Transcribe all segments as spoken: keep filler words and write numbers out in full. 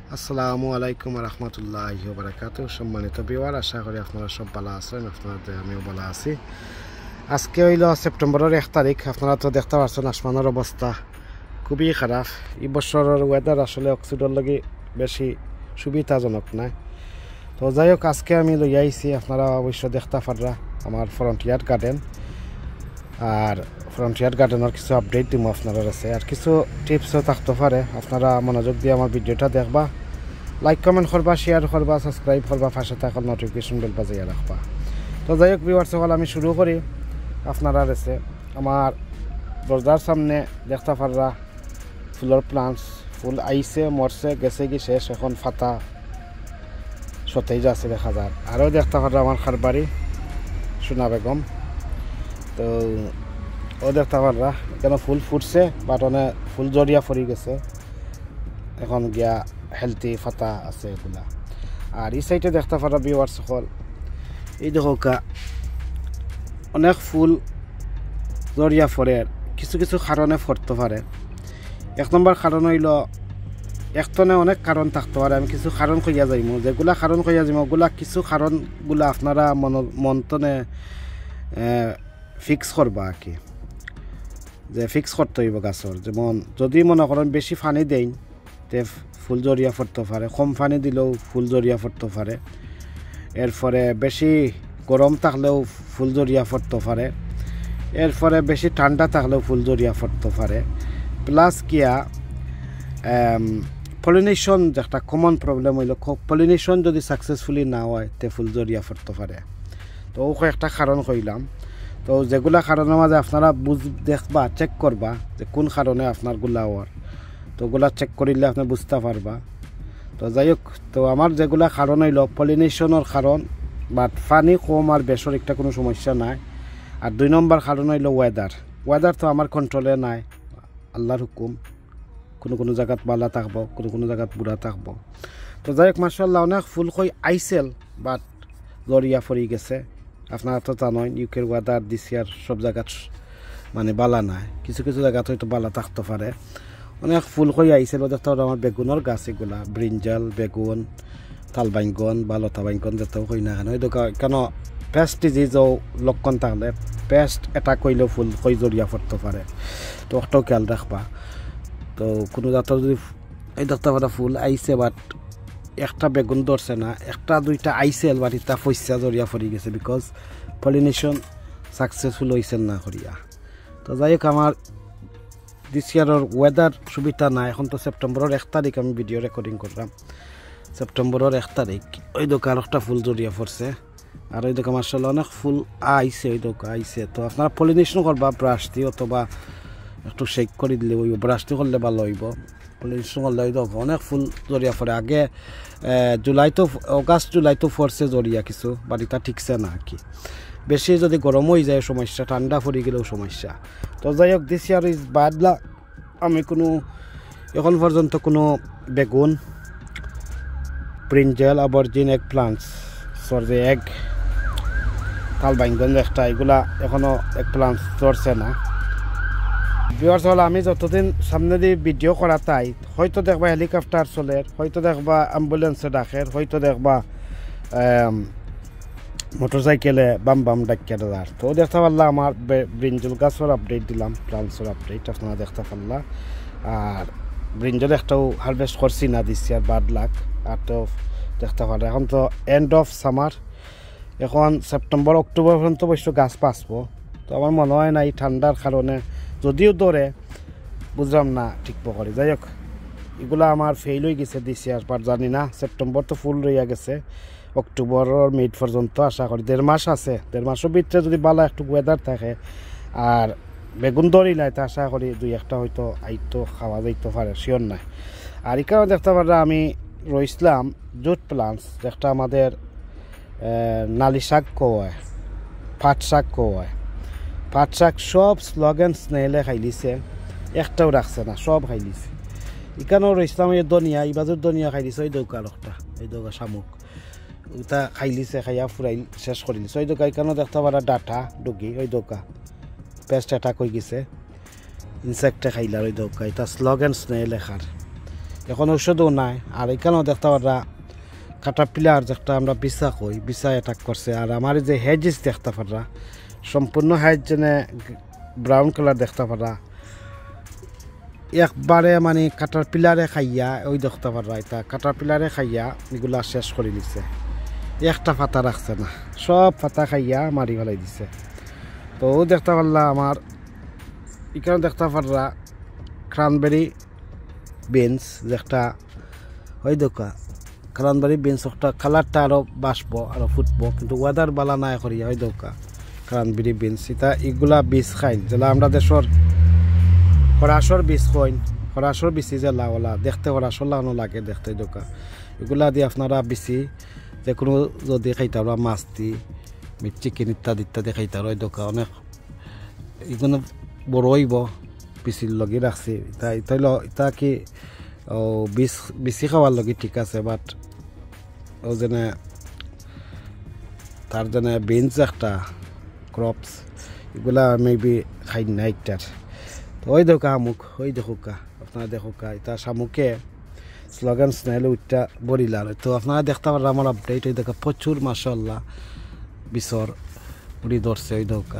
আসসালামু আলাইকুম রহমতুল্লাহি ওয়া বারাকাতুহু। সম্মানিত ভিউয়ার, আশা করি আপনারা সব ভালো আছেন। আপনাদের আমিও ভালো আছি। আজকে হইল সেপ্টেম্বরের এক তারিখ। আপনারা তো দেখতে পাচ্ছেন আসমানের অবস্থা খুবই খারাপ। এই বছরের ওয়েদার আসলে অক্সিডের লাগে বেশি সুবিধাজনক নাই। তো যাই হোক, আজকে আমি লই আইছি, আপনারা অবশ্য দেখতে পাররা আমার ফ্রন্টিয়ার গার্ডেন। আর ফ্রন্টিয়ার গার্ডেনের কিছু আপডেট দিব আপনারা আছে, আর কিছু টিপসও থাকতে পারে। আপনারা মনোযোগ দিয়ে আমার ভিডিওটা দেখবা, লাইক কমেন্ট করবা, শেয়ার করবা, সাবস্ক্রাইব করবা, পাশে থাকার নোটিফিকেশন বেল বাজিয়ে রাখবা। তো যাই হোক ভিউয়ার্স, সকল আমি শুরু করি। আপনারা আছে আমার দরজার সামনে দেখতে পাররা ফুলের প্লান্টস, ফুল আইছে, মরছে, গেছে কি শেষ, এখন ফাতা সতেজ আছে দেখা যায়। আরও দেখতে পাররা আমার খারবাড়ি সোনা বেগম, তো ও দেখতে পাররা কেন ফুল ফুটছে, বাট অনেক ফুল জড়িয়া পড়ে গেছে, এখন গিয়া হেলথি ফাতা আছে এগুলা। আর এই সাইডে দেখতে পারা ভিউয়ার্স সকল, এই দেখো অনেক ফুল জড়িয়া পড়ে, কিছু কিছু কারণে পড়তে পারে। এক নম্বর কারণ হইল, একটনে অনেক কারণ থাকতে পারে, আমি কিছু কারণ কইয়া যাইমু, যেগুলা কারণ কইয়া যাইমু ওগুলা কিছু কারণগুলা আপনারা মন মনতনে ফিক্স করবা আর কি, যে ফিক্স করতে হইব গাছর। যেমন যদি মনে করেন বেশি পানি দেই তে ফুল জড়িয়া পড়তে পারে, কম পানি দিলেও ফুল জড়িয়া পড়তে পারে। এরপরে বেশি গরম থাকলেও ফুল জড়িয়া পড়তে পারে। এরপরে বেশি ঠান্ডা থাকলেও ফুল জড়িয়া পড়তে পারে। প্লাস কিয়া পলিনেশন যে একটা কমন প্রবলেম হইল, পলিনেশন যদি সাকসেসফুলি না হয় তে ফুল জড়িয়া পড়তে পারে। তো ও একটা কারণ কইলাম। তো যেগুলা কারণের মাঝে আপনারা বুঝ দেখবা, চেক করবা যে কোন কারণে আপনার গুলা হওয়ার, তো ওগুলা চেক করিলে আপনি বুঝতে পারবা। তো যাই হোক, তো আমার যেগুলা কারণ হইল পলিনেশনের কারণ, বাট পানি কম আর বেশর একটা কোনো সমস্যা নাই। আর দুই নম্বর কারণ হইল ওয়েদার। ওয়েদার তো আমার কন্ট্রোলে নাই, আল্লাহর হুকুম, কোনো কোনো জায়গাত বালা থাকবো, কোনো কোনো জায়গাত বুড়া থাকবো। তো যাই হোক মাশাআল্লাহ, অনেক ফুল কই আইসেল, বাট জড়িয়া পড়ে গেছে। আপনারা তো জানেন ইউকের ওয়েদার দিস ইয়ার সব জায়গাত মানে বালা নাই, কিছু কিছু জায়গাত হয়তো বালা থাকতে পারে। অনেক ফুল কই আইসেল, দেখতে আমার বেগুনের গাছ, এগুলা ব্রিঞ্জাল, বেগুন, তাল বাইঙ্গন বা লতা বাইঙ্গন যেতেও কই না কেন, হয়তো কেন পেস্ট ডিজিজও লক্ষণ থাকলে পেস্ট এটা কইলেও ফুল কই জড়িয়া পড়তে পারে, তো ওটাও খেয়াল রাখবা। তো কোনো জাতের যদি এই দেখতে পারা ফুল আইসে বাট একটা বেগুন ধরছে না, একটা দুইটা আইসেল বাট এটা পয়সা জড়িয়া পড়ে গেছে, বিকজ পলিনেশন সাকসেসফুল হয়েছেন না করিয়া। তো যাই হোক, আমার দিস ইয়ারের ওয়েদার সুবিধা নাই। এখন তো সেপ্টেম্বরের এক তারিখ আমি ভিডিও রেকর্ডিং করলাম, সেপ্টেম্বরের এক তারিখ। ওই দোকান একটা ফুল জড়িয়া পড়ছে, আর ওই দোকান মার্শাল্লাহ অনেক ফুল আইসে, ওই দোকান আইসে। তো আপনারা পলিনেশন করবা ব্রাশ দিয়ে, অথবা একটু শেক করে দিলে ওই ব্রাশ দিয়ে করলে ভালো হইব। পলিনেশন করলে ওই দোকান অনেক ফুল জড়িয়া পড়ে। আগে জুলাই তো অগাস্ট জুলাই তো পড়ছে জড়িয়া কিছু, বাট এটা ঠিকছে না আর কি। বেশি যদি গরম হয়ে যায় সমস্যা, ঠান্ডা পড়ে গেলেও সমস্যা। তো যাই হোক, দিস ইয়ার ইজ বাদলা। আমি কোনো এখন পর্যন্ত কোনো বেগুন, brinjal, aubergine, egg plants, sorry egg তাল বাইঙ্গন একটা, এগুলা এখনও এগ প্লান্টস ধরছে না। ভিউয়ার্স হল, আমি যতদিন সামনে দিয়ে ভিডিও করা তাই হয়তো দেখবা হেলিকপ্টার চলে, হয়তো দেখবা অ্যাম্বুলেন্সে ডাকের, হয়তো দেখবা মোটরসাইকেলে বাম বাম ডাকিয়ে দেওয়ার। তো দেখতে পারলা আমার ব্রিঞ্জল গাছের আপডেট দিলাম, প্লান্টসের আপডেট আপনারা দেখতে পারলা। আর ব্রিঞ্জল একটাও হারভেস্ট করছি না দিচ্ছি, আর বাদ লাখ আর তো দেখতে পারলা। এখন তো এন্ড অফ সামার, এখন সেপ্টেম্বর অক্টোবর পর্যন্ত অবশ্য গাছ পাসবো। তো আমার মনে হয় না এই ঠান্ডার কারণে, যদিও ধরে বুঝলাম না ঠিক করে। যাই হোক, এগুলো আমার ফেল হয়ে গেছে দিছি, আর পার জানি না। সেপ্টেম্বর তো ফুল রইয়া গেছে, অক্টোবরের মিড পর্যন্ত আশা করি দেড় মাস আছে। দেড় মাসের ভিতরে যদি ভালো একটু ওয়েদার থাকে আর বেগুন দড়ি নাই, তো আশা করি দুই একটা হয়তো আইতো খাওয়া যাইতে পারে, শিওর নাই। আর এখানে দেখতে পারা আমি রইসলাম জুট প্লান্টস, যেটা আমাদের নালি শাক কোয়ায়, পাট শাক কোয়ায়। পাট শাক সব স্লোগান স্নেলে খাইলিছে, একটাও রাখছে না, সব খাইলিছে। এখানেও রইসলাম এই দনিয়া, এই বাজুর দনিয়া খাইলিছে, ওই দৌকা লোকটা, এই দৌকা শামুক ওটা খাইলিছে, খাইয়া ফুরাই শেষ করে দিছে। ওই দোকা এখানেও দেখতে পারা ডাটা ডুগি, ওই দোকা পেস্ট অ্যাটাক হয়ে গেছে, ইনসেক্টে খাইলার ওই দৌকা। এটা স্লোগান স্নেহ লেখার, এখন ঔষধও নাই। আর এখানেও দেখতে পারা কাটারপিলার যেটা আমরা বিছা কই বিছা অ্যাটাক করছে। আর আমার যে হেজিস দেখতে পারা সম্পূর্ণ হেজ যেনে ব্রাউন কালার দেখতে পারা একবারে মানে কাটারপিলারে খাইয়া ওই দেখতে পারা এটা কাটারপিলারে খাইয়া এগুলা শেষ করে দিছে। একটা পাতা রাখছে না, সব পাতা খাইয়া মারি ফেলাই দিছে। তো ও দেখতে পারলা আমার এখানে দেখতে পাররা ক্রানবেরি বিনস যেটা ওই দোকা ক্রানবেরি বিনস একটা কালারটা আরও বাসবো আরও ফুটবো, কিন্তু ওয়েদার বালা নাই করিয়া ওই দোকা ক্রানবেরি বিনস এটা এগুলা বীজ খাইন যেটা আমরা দেশের হরাসর বীজ খইন হরাসর বিচি যে লাওলা দেখতে হরাসর লাগানো লাগে দেখতে দোকা এগুলা দিয়ে আপনারা বিচি যে কোনো যদি খাইতে পারো মাছ দি মিট চিকেন ইত্যাদি ইত্যাদি খাইতে পারো ওই দোকা অনেক এগুলো বড় হইব বিচির লগে রাখছি। এটা এটা এটা কি ও বিষ বিচি খাওয়ার লগে ঠিক আছে, বাট ও যেনে তার যেনে বিনস একটা ক্রপস এগুলা মেবি খাই না একটার। তো ওই দোকা শামুক ওই দেখোকা আপনারা দেখোকা এটা শামুকে স্লোগান স্নেল উঠটা বরিলার। তো আপনারা দেখতে পারেন আমার আপডেট ওই দেখা প্রচুর মাশাআল্লাহ বিচর উড়ি ধরছে ওই দোকা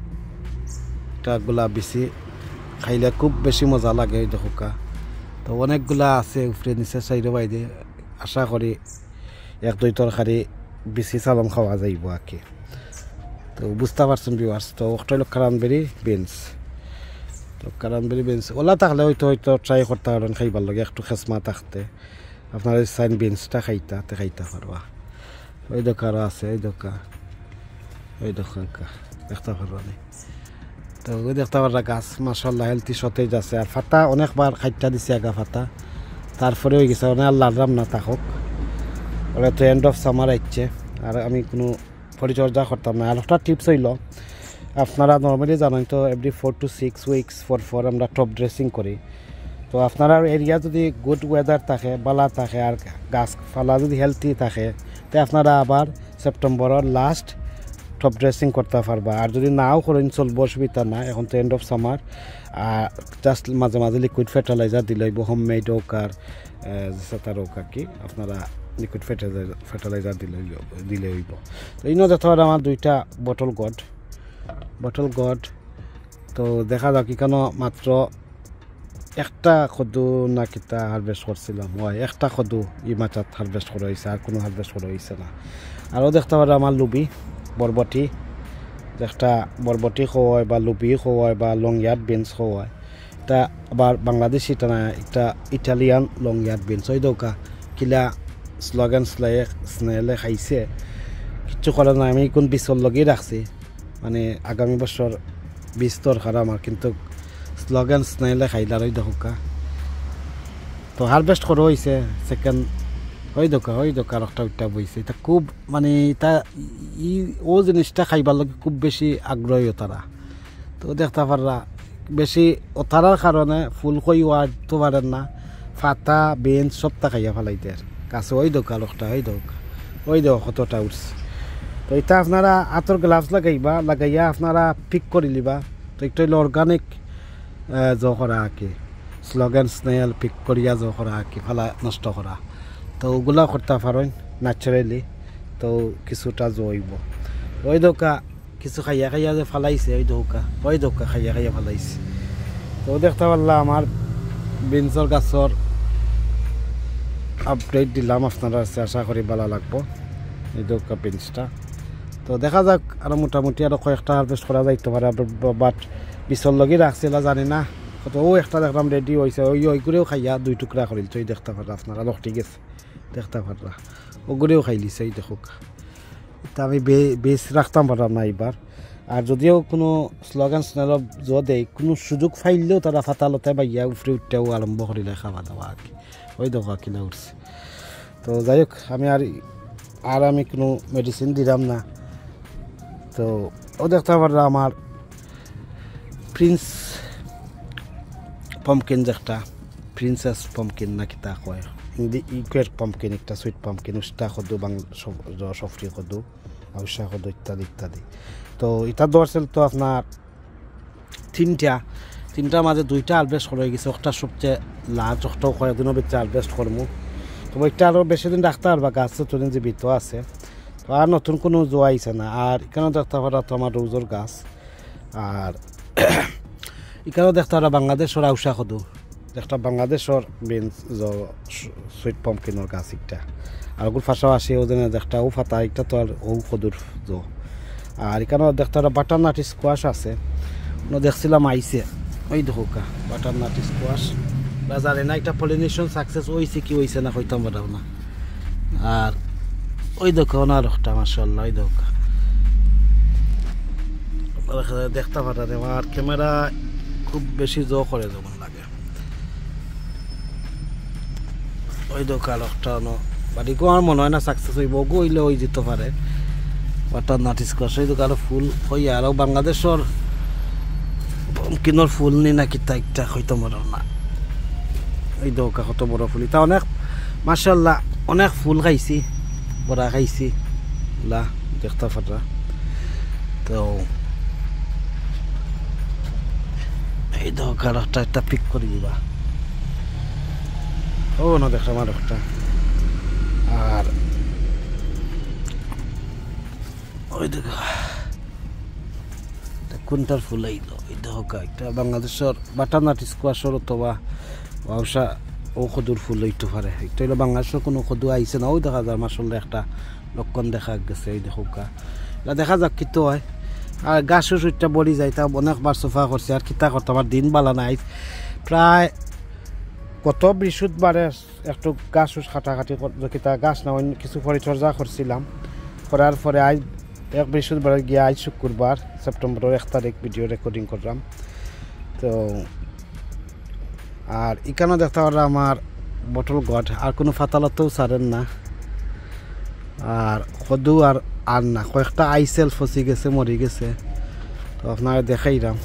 এটাগুলা বেশি খাইলে খুব বেশি মজা লাগে ওই দেখোকা। তো অনেকগুলা আছে উপরে নিচে চাইরে বাইরে আশা করি এক দুই তরকারি বেশি চালম খাওয়া যাইব আর কি। তো বুঝতে পারছেন ভিউয়ার্স। তো ওটা হলো ক্রানবেরি বিনস। তো ক্রানবেরি বিনস ওলা থাকলে হয়তো হয়তো ট্রাই করতে পারেন খাইবার লাগে একটু খেসমা থাকতে আপনার সাইন বিনসটা খাইতা তে খাইতে পারবা। ওই দোকানও আছে ওই দোকান ওই দোকান দেখতে পারবা না। তো ওই দেখতে পারা গাছ মাশাআল্লাহ হেলথি সতেজ আছে। আর ফাতা অনেকবার খাইটা দিছে আগা ফাতা তারপরে হয়ে গেছে অনেক আল্লাহ রাম না থাকুক। ওরা তো এন্ড অফ সামার আইচ্ছে আর আমি কোনো পরিচর্যা করতাম না। আর একটা টিপস হইল আপনারা নর্মালি জানেন তো every four to six weeks for for আমরা টপ ড্রেসিং করি। তো আপনারা এরিয়া যদি গুড ওয়েদার থাকে বালা থাকে আর গাছপালা যদি হেলথি থাকে তো আপনারা আবার সেপ্টেম্বরের লাস্ট টপ ড্রেসিং করতে পারবা। আর যদি নাও করেন চলবো অসুবিধা না, এখন তো এন্ড অফ সামার। আর জাস্ট মাঝে মাঝে লিকুইড ফার্টিলাইজার দিলে হইব হোম মেড হোক আর সেটার হোক আর কি আপনারা লিকুইড ফার্টিলাইজার ফার্টিলাইজার দিলে দিলে হইব। তো ইনো দেখতে পারে আমার দুইটা বটল গড বটল গড। তো দেখা যাক কেন মাত্র একটা খদু না কিতা হারভেস্ট করছিলাম হয় একটা খদু ই মাচাত হারভেস্ট করা হয়েছে আর কোনো হারভেস্ট করা হয়েছে না। আরও দেখতে পারে আমার লুবি বরবটি একটা বরবটি খাওয়ায় বা লুবি খাওয়ায় বা লং ইয়ার্ড বিনস খাওয়ায় এটা আবার বাংলাদেশি এটা না একটা ইটালিয়ান লং ইয়ার্ড বিনস ওই দৌকা কিলা স্লোগান স্লাই স্নেলে খাইছে কিচ্ছু করে না। আমি কোন বিচর লগেই রাখছি মানে আগামী বছর বীজ দরকার আমার, কিন্তু স্লোগান স্নেলে খাইলার ওই দৌকা। তো হারভেস্ট করা হয়েছে সেকেন্ড ওই দোকা ওই দোকান একটা উঠটা বইছে। এটা খুব মানে এটা ই ও জিনিসটা খাইবার লাগে খুব বেশি আগ্রহী তারা। তো দেখতে পাররা বেশি ওতারার কারণে ফুল কই ওয়ারতে পারেন না ফাতা বেঞ্চ সবটা খাইয়া ফেলাইতে কাছে ওই দোকান একটা ওই দোকা ওই দোকা কতটা উঠছে। তো এটা আপনারা আতর গ্লাভস লাগাইবা লাগাইয়া আপনারা পিক করে লিবা। তো একটা হইলো অর্গানিক জ করা আঁকি স্লোগান স্নেল পিক করিয়া জ করা আঁকি ফেলা নষ্ট করা। তো ওগুলা করতে পারেন ন্যাচারালি। তো কিছুটা জইব ওই দোকা কিছু খাইয়া খাইয়া যে ফালাইছে ওই দৌকা ওই দৌকা খাইয়া খাইয়া ফালাইছে। তো দেখতে পারলাম আমার বিনসর গাছর আপডেট দিলাম আপনারা আশা করি ভালো লাগবো এই দৌকা বিনসটা। তো দেখা যাক আরও মোটামুটি আরও কয়েকটা হারভেস্ট করা যাইতে পারে, বাট বিচর লগি রাখছিল জানি না। তো ও একটা দেখলাম রেডি হয়েছে ওই ওইগুলোও খাইয়া দুই টুকরা করিল। তো দেখতে পারা আপনারা লকটি গেছে দেখতে পারা ওগুলোও খাই লিছে এই দেখুক। তা আমি বেশ রাখতাম পারলাম না এইবার। আর যদিও কোনো স্লোগান স্নেল জ দেয় কোনো সুযোগ ফাইলেও তারা ফাতালতে বাইয়া উফরে উঠতেও আরম্ভ করিলে খাওয়া দাওয়া আর কি ওই দেখা কিনা উঠছে। তো যাই হোক আমি আর আর আমি কোনো মেডিসিন দিলাম না। তো ও দেখতে পারলাম আমার প্রিন্স পম্পকিন যেটা প্রিন্সেস পম্পকিন না কিতা কয় ইকুয়ের পম্পকিন একটা সুইট পম্পকিন উস্তা খদু বাংলা সফরি খদু আউসা খদু ইত্যাদি ইত্যাদি। তো এটা ধরছিল তো আপনার তিনটা তিনটার মাঝে দুইটা হারভেস্ট হয়ে গেছে, একটা সবচেয়ে লার্জ, একটাও কয়েকদিনও বেশি হারভেস্ট করবো। তো ওইটা আরও বেশি দিন রাখতে পারবা, গাছ তো জীবিত আছে। তো আর নতুন কোনো জোয়া আইছে না। আর এখানেও দেখতে পারা তো আমার রোজর গাছ, আর এখানেও দেখতে পারা বাংলাদেশের আউসা সদু, একটা বাংলাদেশের বিনস সুইট পাম্পকিনের গাছ একটা, আর ওগুলো পাশাপাশি ওদের দেখটা ও ফাতা একটা তো আর ও সদুর জো। আর এখানেও দেখতে পারা বাটার নাটি স্কোয়াশ আছে, ওগুলো দেখছিলাম আইসে, ওই দেখো কা বাটার নাটি স্কোয়াশ। জানে না একটা পলিনেশন সাকসেস হয়েছে কি হয়েছে না হইতাম পারাও না। আর ওই দেখো না রকটা মাশাআল্লাহ, ওই দেখো দেখতে পারেন। আমার ক্যামেরা খুব বেশি জো করে যেমন লাগে। ওই দেখো রকটা বাড়িকে আমার মনে হয় না সাকসেস হইব, গো হইলে ওই যেতে পারে বাটার নাটিস কষ। ওই দেখো আরো ফুল হই, আরও বাংলাদেশের কিনোর ফুল নি না কিতা একটা হইতাম পারাও না। এই দৌকা কত বড় ফুল, তা অনেক মাশাআল্লাহ অনেক ফুল খাইছি, বড়া খাইছি লা দেখতে ফাটা। তো এই দৌকা একটা একটা পিক করে দিবা। ও না দেখা আমার একটা। আর ওই দেখা কোনটার ফুল আইলো, এই দৌকা একটা বাংলাদেশের বাটার নাটি স্কোয়াশর অথবা ব্যবসা ও খদুর ফুল হইতে পারে। এটা হইলো বাংলাদেশের কোনো খদু আইছে না। ওই দেখা যায় মাসাল্লাহ একটা লক্ষণ দেখা গেছে। এই দেখুকা এটা দেখা যাক কিতো হয়। আর গাছ সুইটটা বড়ি যায়, তা অনেকবার সোফা করছে। আর কিতা করতো আমার দিন বালা নাই, প্রায় কত বৃহস্পতিবারে একটু গাছ সুস কাটাকাটি কিতা গাছ না অন্য কিছু পরিচর্যা করছিলাম। করার পরে আজ এক বৃহস্পতিবারে গিয়ে আজ শুক্রবার সেপ্টেম্বরের এক তারিখ ভিডিও রেকর্ডিং করলাম। তো আর এখানেও দেখতে পারা আমার বটল গড, আর কোনো ফাতালতেও ছাড়েন না। আর সদু আর আর না কয়েকটা আইসেল ফসি গেছে, মরি গেছে। তো আপনারা দেখাইলাম।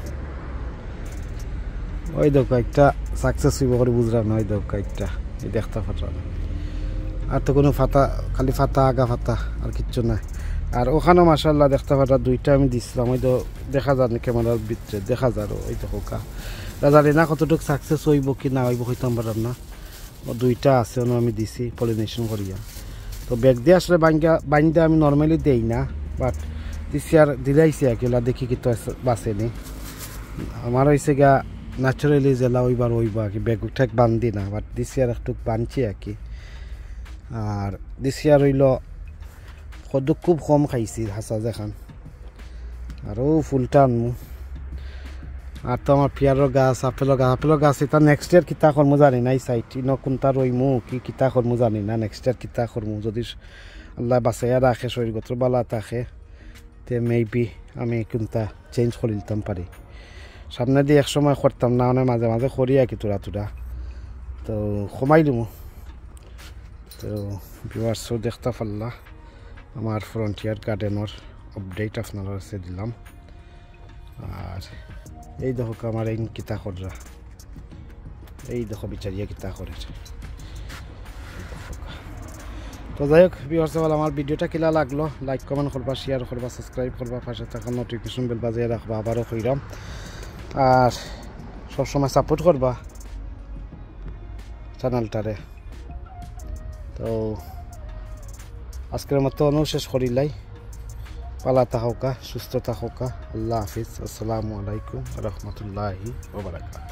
ওই দেখো একটা সাকসেস হইব করে বুঝলাম না। ওই দেখো একটা এই দেখতে ফাটা, আর তো কোনো ফাতা, খালি ফাতা আগা ফাতা আর কিচ্ছু নাই। আর ওখানেও মাশাআল্লাহ দেখতে ফাটা দুইটা আমি দিছিলাম। ওই তো দেখা যায় না ক্যামেরার ভিতরে দেখা যায়। ওই দেখো কা জানি না কতটুকু সাকসেস হইব কি না হইব হইতাম পারাম না। ও দুইটা আছে ওনো আমি দিছি পলিনেশন করিয়া। তো ব্যাগ দিয়ে আসলে বাঙ্গা বান্ধে আমি নর্মালি দেই না, বাট দিছি আর দিলাইছি আর কি দেখি কি তো বাঁচেনি। আমার হয়েছে গা ন্যাচারালি জেলা ওইবার ওইবা আর কি, ব্যাগ ঠেক বান্ধি না, বাট দিছি আর একটু বাঁধছি আর কি। আর দিছি আর হইল সদু খুব কম খাইছি হাসা যেখান। আরও ফুলটা আনমু। আর তো আমার পিয়ারের গাছ, আপেলের গাছ, আপেলের গাছ এটা নেক্সট ইয়ার কিতা করমু জানি না। এই সাইড ইন কোনটা রইমু কি কিতা করমু জানি না। নেক্সট ইয়ার কিতা করমু যদি আল্লাহ বাঁচাইয়া রাখে, শরীরগত বালা থাকে, তে মেবি আমি কোনটা চেঞ্জ করে দিতাম পারি। সামনে দিয়ে এক সময় করতাম না, মানে মাঝে মাঝে করি আর কি তোরা তোরা। তো কমাই দিমু। তো ভিউয়ার্সও দেখতে পারলা আমার ফ্রন্টিয়ার গার্ডেনের আপডেট আপনারা কাছে দিলাম। আর এই দেখো আমার এই কিতা কররা, এই দেখো বিচারিয়া কিতা করে। তো যাই হোক ভিউয়ার্স, আমার ভিডিওটা কিলা লাগলো লাইক কমেন্ট করবা, শেয়ার করবা, সাবস্ক্রাইব করবা, পাশে থাকা নোটিফিকেশন বেল বাজিয়ে রাখবা। আবারও কইরাম, আর সবসময় সাপোর্ট করবা চ্যানেলটারে। তো আজকের মতো অনুশেষ করিলাই। পালা থাকা, সুস্থ থাকা। আল্লাহ হাফিজ। আসসালামু আলাইকুম রহমতুল্লাহি ওয়া বারাকাতুহু।